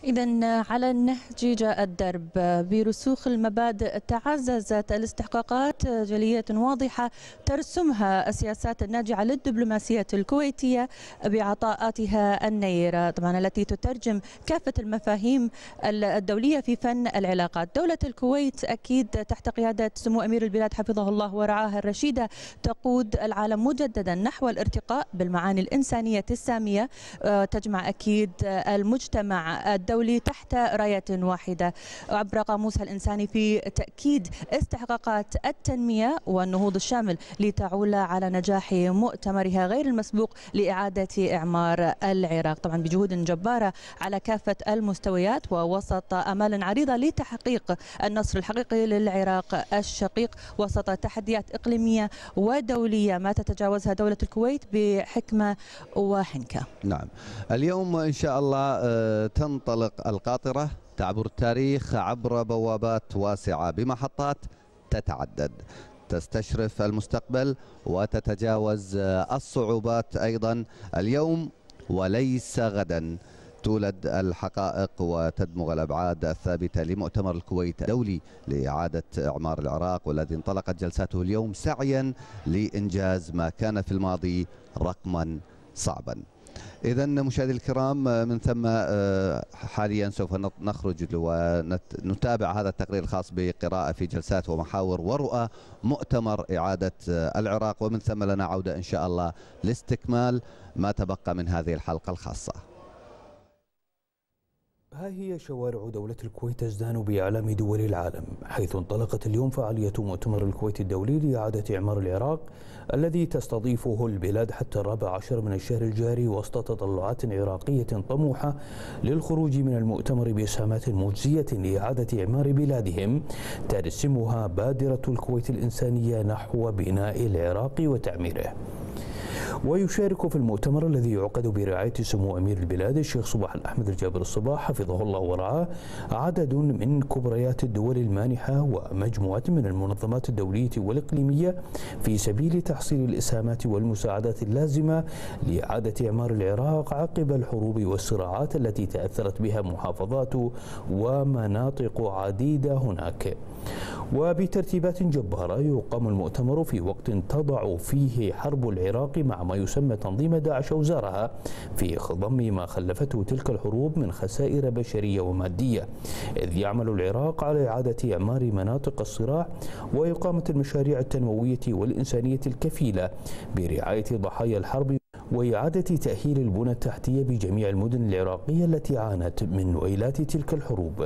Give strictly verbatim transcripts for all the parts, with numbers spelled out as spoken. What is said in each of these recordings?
إذن على النهج جاء الدرب. برسوخ المبادئ تعززت الاستحقاقات، جلية واضحة ترسمها السياسات الناجعة للدبلوماسية الكويتية بعطاءاتها النيرة، طبعا التي تترجم كافة المفاهيم الدولية في فن العلاقات. دولة الكويت أكيد تحت قيادة سمو أمير البلاد حفظه الله ورعاه الرشيدة تقود العالم مجددا نحو الارتقاء بالمعاني الإنسانية السامية، تجمع أكيد المجتمع الدولي الدولي تحت راية واحدة عبر قاموسها الإنساني في تأكيد استحقاقات التنمية والنهوض الشامل لتعول على نجاح مؤتمرها غير المسبوق لإعادة إعمار العراق، طبعا بجهود جبارة على كافة المستويات ووسط آمال عريضة لتحقيق النصر الحقيقي للعراق الشقيق وسط تحديات إقليمية ودولية ما تتجاوزها دولة الكويت بحكمة وحنكة. نعم، اليوم إن شاء الله تنطلق القاطرة تعبر التاريخ عبر بوابات واسعة بمحطات تتعدد، تستشرف المستقبل وتتجاوز الصعوبات أيضا اليوم وليس غدا. تولد الحقائق وتدمغ الأبعاد الثابتة لمؤتمر الكويت الدولي لإعادة إعمار العراق، والذي انطلقت جلساته اليوم سعيا لإنجاز ما كان في الماضي رقما صعبا. إذا مشاهدي الكرام، من ثم حاليا سوف نخرج ونتابع هذا التقرير الخاص بقراءة في جلسات ومحاور ورؤى مؤتمر إعادة العراق، ومن ثم لنا عودة إن شاء الله لاستكمال ما تبقى من هذه الحلقة الخاصة. ها هي شوارع دولة الكويت تزدان بأعلام دول العالم، حيث انطلقت اليوم فعالية مؤتمر الكويت الدولي لإعادة إعمار العراق الذي تستضيفه البلاد حتى الرابع عشر من الشهر الجاري، وسط تطلعات عراقية طموحة للخروج من المؤتمر بإسهامات مجزية لإعادة إعمار بلادهم ترسمها بادرة الكويت الإنسانية نحو بناء العراق وتعميره. ويشارك في المؤتمر الذي يعقد برعاية سمو أمير البلاد الشيخ صباح الأحمد الجابر الصباح حفظه الله ورعاه عدد من كبريات الدول المانحة ومجموعة من المنظمات الدولية والإقليمية في سبيل تحصيل الإسهامات والمساعدات اللازمة لإعادة إعمار العراق عقب الحروب والصراعات التي تأثرت بها محافظات ومناطق عديدة هناك. وبترتيبات جبارة يقام المؤتمر في وقت تضع فيه حرب العراق مع ما يسمى تنظيم داعش أوزارها في خضم ما خلفته تلك الحروب من خسائر بشرية ومادية، إذ يعمل العراق على إعادة إعمار مناطق الصراع وإقامة المشاريع التنموية والإنسانية الكفيلة برعاية ضحايا الحرب وإعادة تأهيل البنى التحتية بجميع المدن العراقية التي عانت من ويلات تلك الحروب.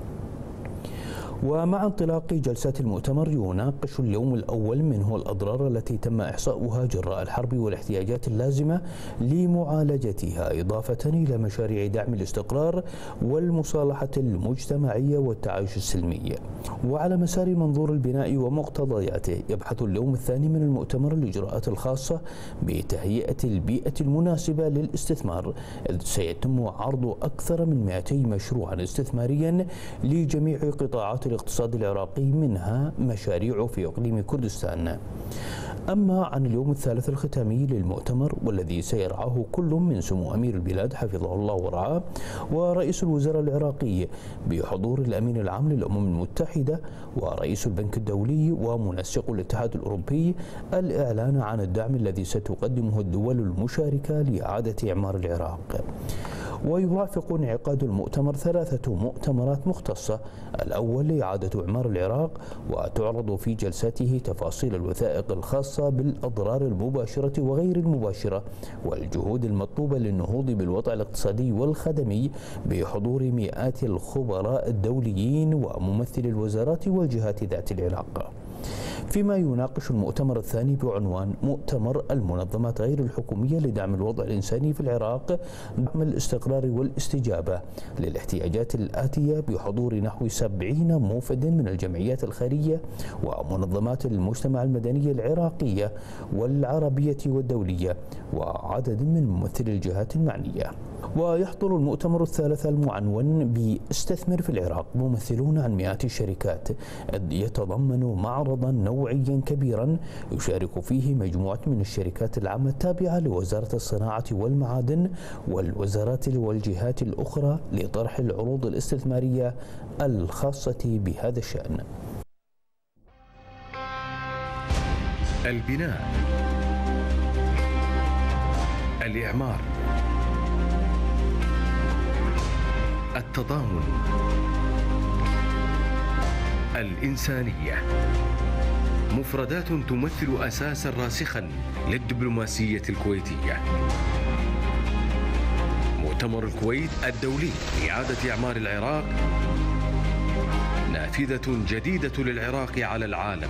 ومع انطلاق جلسات المؤتمر يناقش اليوم الأول منه الأضرار التي تم إحصاؤها جراء الحرب والاحتياجات اللازمة لمعالجتها، إضافة إلى مشاريع دعم الاستقرار والمصالحة المجتمعية والتعايش السلمي. وعلى مسار منظور البناء ومقتضياته يبحث اليوم الثاني من المؤتمر الإجراءات الخاصة بتهيئة البيئة المناسبة للاستثمار، إذ سيتم عرض أكثر من مئتي مشروعا استثماريا لجميع قطاعات الاقتصاد العراقي، منها مشاريع في إقليم كردستان. أما عن اليوم الثالث الختامي للمؤتمر والذي سيرعاه كل من سمو أمير البلاد حفظه الله ورعاه ورئيس الوزراء العراقي بحضور الأمين العام للأمم المتحدة ورئيس البنك الدولي ومنسق الاتحاد الأوروبي، الإعلان عن الدعم الذي ستقدمه الدول المشاركة لإعادة إعمار العراق. ويرافق انعقاد المؤتمر ثلاثة مؤتمرات مختصة، الأول لإعادة إعمار العراق وتعرض في جلساته تفاصيل الوثائق الخاصة بالأضرار المباشرة وغير المباشرة والجهود المطلوبة للنهوض بالوضع الاقتصادي والخدمي بحضور مئات الخبراء الدوليين وممثلي الوزارات والجهات ذات العلاقة. فيما يناقش المؤتمر الثاني بعنوان مؤتمر المنظمات غير الحكومية لدعم الوضع الإنساني في العراق، دعم الاستقرار والاستجابة للاحتياجات الآتية بحضور نحو سبعين موفد من الجمعيات الخيرية ومنظمات المجتمع المدني العراقية والعربية والدولية وعدد من ممثلي الجهات المعنية. ويحضر المؤتمر الثالث المعنون باستثمر في العراق ممثلون عن مئات الشركات، يتضمن معرضا نوعيا كبيرا يشارك فيه مجموعة من الشركات العامة التابعة لوزارة الصناعة والمعادن والوزارات والجهات الأخرى لطرح العروض الاستثمارية الخاصة بهذا الشأن. البناء، الإعمار، التضامن، الإنسانية، مفردات تمثل أساساً راسخاً للدبلوماسية الكويتية. مؤتمر الكويت الدولي لإعادة إعمار العراق نافذة جديدة للعراق على العالم.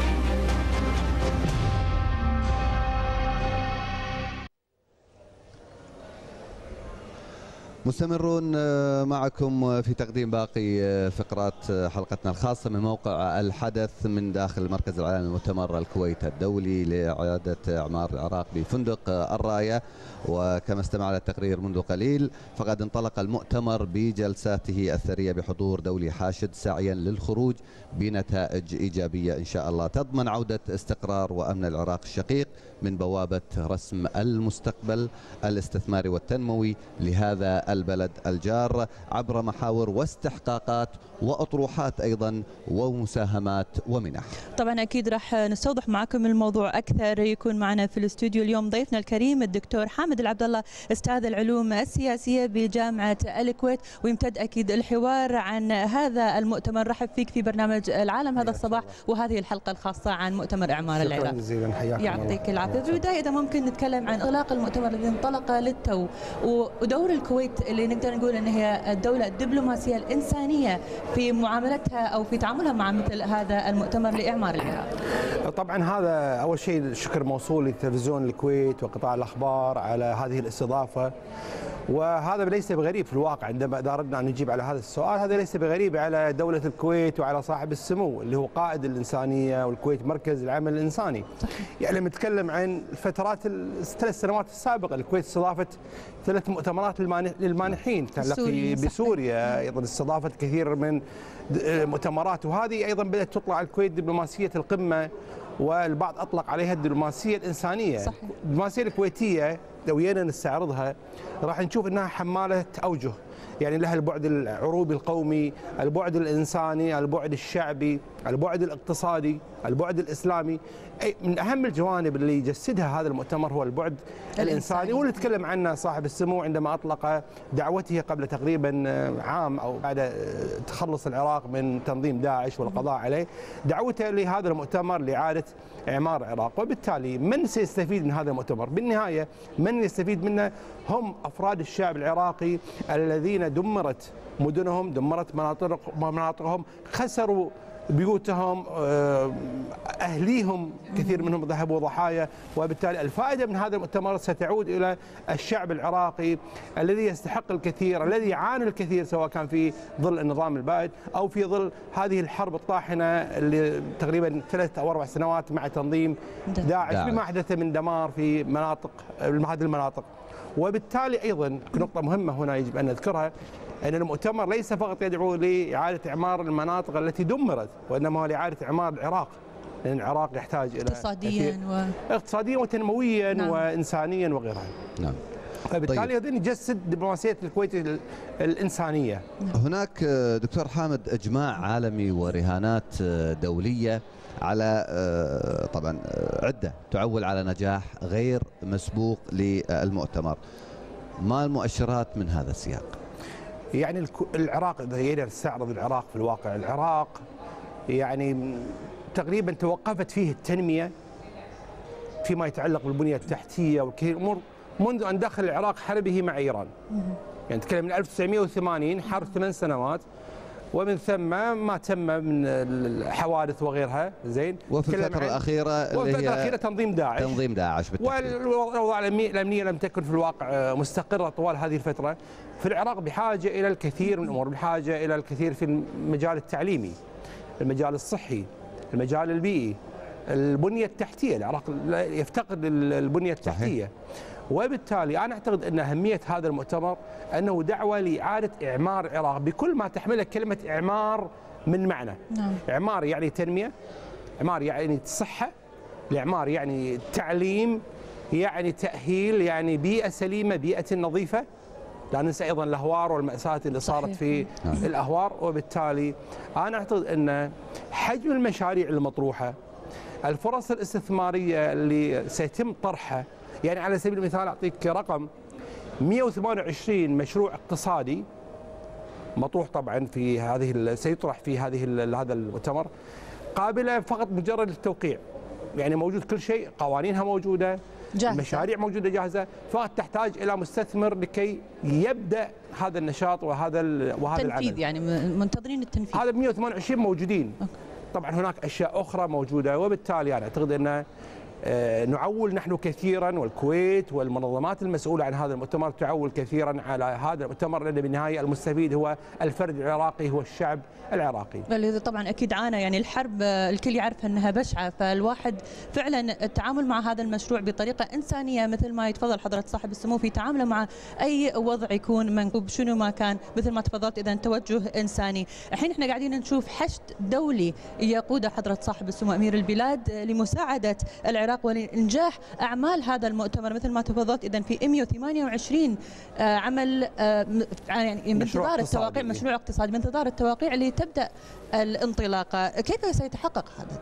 مستمرون معكم في تقديم باقي فقرات حلقتنا الخاصة من موقع الحدث من داخل المركز العالمي لمؤتمر الكويت الدولي لإعادة إعمار العراق بفندق الراية. وكما استمعنا التقرير منذ قليل فقد انطلق المؤتمر بجلساته الثرية بحضور دولي حاشد سعيا للخروج بنتائج إيجابية إن شاء الله تضمن عودة استقرار وأمن العراق الشقيق من بوابة رسم المستقبل الاستثماري والتنموي لهذا البلد الجار عبر محاور واستحقاقات وأطروحات أيضا ومساهمات ومنح. طبعا أكيد راح نستوضح معكم الموضوع أكثر. يكون معنا في الاستوديو اليوم ضيفنا الكريم الدكتور حامد العبد الله أستاذ العلوم السياسية بجامعة الكويت، ويمتد أكيد الحوار عن هذا المؤتمر. رحب فيك في برنامج العالم هذا الصباح وهذه الحلقة الخاصة عن مؤتمر إعمار العراق. شكرا جزيلا، حياكم الله. يعطيك العافية. في البداية إذا ممكن نتكلم عن انطلاق المؤتمر الذي انطلق للتو ودور الكويت اللي نقدر نقول أن هي الدولة الدبلوماسية الإنسانية في معاملتها أو في تعاملها مع مثل هذا المؤتمر لإعمار العراق. طبعا هذا أول شيء الشكر موصول لتلفزيون الكويت وقطاع الأخبار على هذه الاستضافة، وهذا ليس بغريب في الواقع. عندما أردنا أن نجيب على هذا السؤال هذا ليس بغريب على دولة الكويت وعلى صاحب السمو اللي هو قائد الإنسانية، والكويت مركز العمل الإنساني. يعني نتكلم عن الفترات الثلاث سنوات السابقة الكويت استضافت ثلاث مؤتمرات للمانحين، تلقي بسوريا، أيضا استضافت كثير من مؤتمرات، وهذه أيضا بدأت تطلع الكويت دبلوماسية القمة، والبعض أطلق عليها الدبلوماسية الإنسانية. صحيح. الدبلوماسية الكويتية لو جينا نستعرضها راح نشوف أنها حمالة أوجه، يعني لها البعد العروبي القومي، البعد الإنساني، البعد الشعبي، البعد الاقتصادي، البعد الإسلامي. أي من أهم الجوانب اللي يجسدها هذا المؤتمر هو البعد الإنساني، واللي تكلم عنه صاحب السمو عندما أطلق دعوته قبل تقريبا عام أو بعد تخلص العراق من تنظيم داعش والقضاء عليه، دعوته لهذا المؤتمر لإعادة إعمار العراق. وبالتالي من سيستفيد من هذا المؤتمر؟ بالنهاية من يستفيد منه هم أفراد الشعب العراقي الذين دمرت مدنهم، دمرت مناطق مناطقهم، خسروا بيوتهم، أهليهم كثير منهم ذهبوا ضحايا. وبالتالي الفائدة من هذا المؤتمر ستعود إلى الشعب العراقي الذي يستحق الكثير، الذي يعاني الكثير سواء كان في ظل النظام البائد أو في ظل هذه الحرب الطاحنة اللي تقريبا ثلاث أو أربع سنوات مع تنظيم داعش بما حدث من دمار في مناطق هذه المناطق. وبالتالي أيضا نقطة مهمة هنا يجب أن نذكرها، أن المؤتمر ليس فقط يدعو لإعادة إعمار المناطق التي دمرت، وإنما هو لإعادة إعمار العراق، لأن العراق يحتاج إلى اقتصاديا و... اقتصاديا وتنمويا نعم. وإنسانيا وغيرها. نعم. فبالتالي هذا يجسد دبلوماسية الكويت الإنسانية. هناك دكتور حامد إجماع عالمي ورهانات دولية على طبعا عدة تعول على نجاح غير مسبوق للمؤتمر. ما المؤشرات من هذا السياق؟ يعني العراق إذا جينا نستعرض العراق في الواقع، العراق يعني تقريبا توقفت فيه التنمية فيما يتعلق بالبنية التحتية وكثير أمور منذ أن دخل العراق حربه مع إيران. يعني نتكلم من ألف وتسعمئة وثمانين، حرب ثمان سنوات، ومن ثم ما تم من الحوادث وغيرها. زين. وفي الفترة الأخيرة اللي وفي الفترة الأخيرة تنظيم داعش تنظيم داعش والأوضاع الأمنية لم تكن في الواقع مستقرة طوال هذه الفترة. في العراق بحاجة إلى الكثير من الأمور، بحاجة إلى الكثير في المجال التعليمي، المجال الصحي، المجال البيئي، البنية التحتية. العراق يفتقد البنية التحتية. صحيح. وبالتالي أنا أعتقد أن أهمية هذا المؤتمر أنه دعوة لإعادة إعمار العراق بكل ما تحمله كلمة إعمار من معنى. نعم. إعمار يعني تنمية، إعمار يعني الصحة، الإعمار يعني التعليم، يعني تأهيل، يعني بيئة سليمة، بيئة نظيفة. لا ننسى أيضا الأهوار والمأساة اللي صارت في الأهوار. وبالتالي أنا أعتقد أن حجم المشاريع المطروحة، الفرص الاستثمارية اللي سيتم طرحها، يعني على سبيل المثال أعطيك رقم، مئة وثمانية وعشرين مشروع اقتصادي مطروح طبعا في هذه سيطرح في هذه هذا المؤتمر، قابلة فقط مجرد التوقيع. يعني موجود كل شيء، قوانينها موجودة، جاهزة. المشاريع موجودة جاهزة، فقط تحتاج إلى مستثمر لكي يبدأ هذا النشاط وهذا وهذا العمل. تنفيذ، يعني منتظرين التنفيذ. هذا مئة وثمانية وعشرين موجودين. أوكي. طبعا هناك أشياء أخرى موجودة، وبالتالي أنا أعتقد أن نعول نحن كثيرا، والكويت والمنظمات المسؤولة عن هذا المؤتمر تعول كثيرا على هذا المؤتمر، لأن بالنهاية المستفيد هو الفرد العراقي، هو الشعب العراقي. بل طبعا أكيد عانى، يعني الحرب الكل يعرف أنها بشعة، فالواحد فعلا التعامل مع هذا المشروع بطريقة إنسانية مثل ما يتفضل حضرة صاحب السمو في تعامله مع أي وضع يكون منكوب شنو ما كان، مثل ما تفضلت إذا توجه إنساني. الحين احنا قاعدين نشوف حشد دولي يقوده حضرة صاحب السمو أمير البلاد لمساعدة العراق ولإنجاح أعمال هذا المؤتمر مثل ما تفضلت. إذا في مئة وثمانية وعشرين عمل يعني بانتظار التوقيع، مشروع اقتصادي بانتظار التوقيع لتبدأ الانطلاقة. كيف سيتحقق هذا؟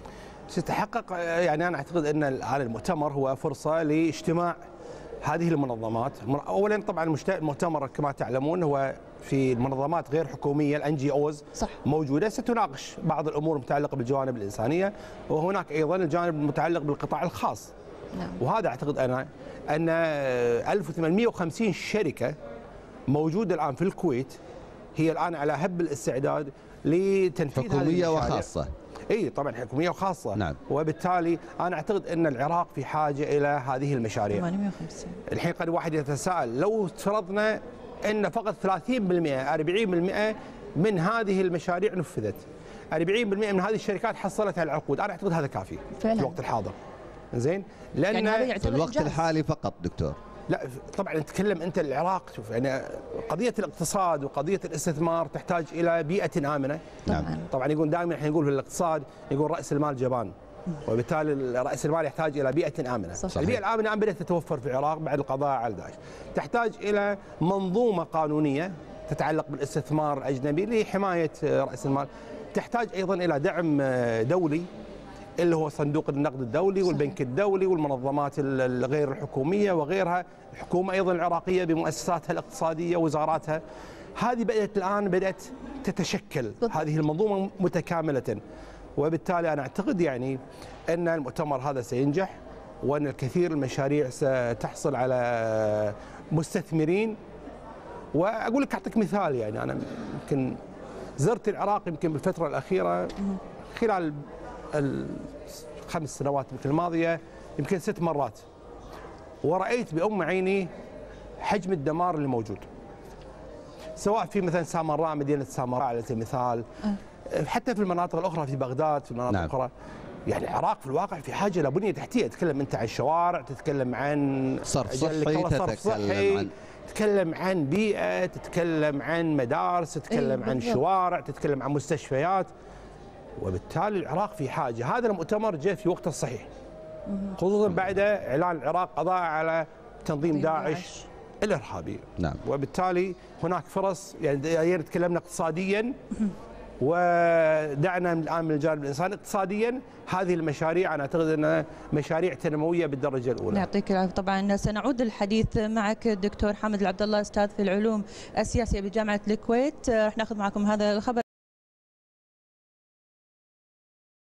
سيتحقق يعني أنا أعتقد أن هذا المؤتمر هو فرصة لاجتماع هذه المنظمات. أولا طبعا المؤتمر كما تعلمون هو في المنظمات غير حكومية، الان جي اوز موجودة، ستناقش بعض الأمور المتعلقة بالجوانب الإنسانية، وهناك أيضا الجانب المتعلق بالقطاع الخاص. نعم. وهذا أعتقد أنا أن ألف وثمانمئة وخمسين شركة موجودة الآن في الكويت، هي الآن على هب الاستعداد لتنفيذ حكومية وخاصة. اي طبعا حكوميه وخاصه. نعم. وبالتالي انا اعتقد ان العراق في حاجه الى هذه المشاريع. ثمانمئة وخمسين. الحين قد واحد يتساءل، لو افترضنا ان فقط ثلاثين بالمئة أربعين بالمئة من هذه المشاريع نفذت، أربعين بالمئة من هذه الشركات حصلت على العقود، انا اعتقد هذا كافي فعلا في الوقت الحاضر. زين؟ لان يعني في الوقت جاهز. الحالي فقط دكتور. لا طبعا نتكلم انت العراق، شوف يعني قضيه الاقتصاد وقضيه الاستثمار تحتاج الى بيئه امنه. نعم. طبعا يقول دائما احنا نقول في الاقتصاد يقول راس المال جبان، وبالتالي راس المال يحتاج الى بيئه امنه. صحيح. البيئه الامنه الان بدات تتوفر في العراق بعد القضاء على داعش. تحتاج الى منظومه قانونيه تتعلق بالاستثمار الاجنبي لحمايه راس المال. تحتاج ايضا الى دعم دولي اللي هو صندوق النقد الدولي والبنك الدولي والمنظمات الغير الحكوميه وغيرها، الحكومه ايضا العراقيه بمؤسساتها الاقتصاديه وزاراتها. هذه بدات الان بدات تتشكل هذه المنظومه متكامله، وبالتالي انا اعتقد يعني ان المؤتمر هذا سينجح، وان الكثير من المشاريع ستحصل على مستثمرين. واقول لك اعطيك مثال، يعني انا يمكن زرت العراق يمكن بالفتره الاخيره خلال الخمس سنوات الماضيه يمكن ست مرات، ورأيت بأم عيني حجم الدمار اللي موجود، سواء في مثلا سامراء، مدينة سامراء على سبيل المثال، حتى في المناطق الأخرى في بغداد، في المناطق الأخرى. نعم. يعني العراق في الواقع في حاجة إلى بنية تحتية، تتكلم أنت عن الشوارع، تتكلم عن صرف صحي، صرف صحي، عن تتكلم عن بيئة، تتكلم عن مدارس، تتكلم عن شوارع، تتكلم عن مستشفيات. وبالتالي العراق في حاجة. هذا المؤتمر جاء في وقته الصحيح، خصوصا بعد إعلان العراق قضاء على تنظيم داعش الإرهابي. نعم. وبالتالي هناك فرص، يعني تكلمنا اقتصاديا ودعنا الآن من الجانب الإنساني. اقتصاديا هذه المشاريع أنا أعتقد أنها مشاريع تنموية بالدرجة الأولى. يعطيك العافية. طبعا سنعود الحديث معك الدكتور حامد العبد الله، أستاذ في العلوم السياسية بجامعة الكويت. رح ناخذ معكم هذا الخبر.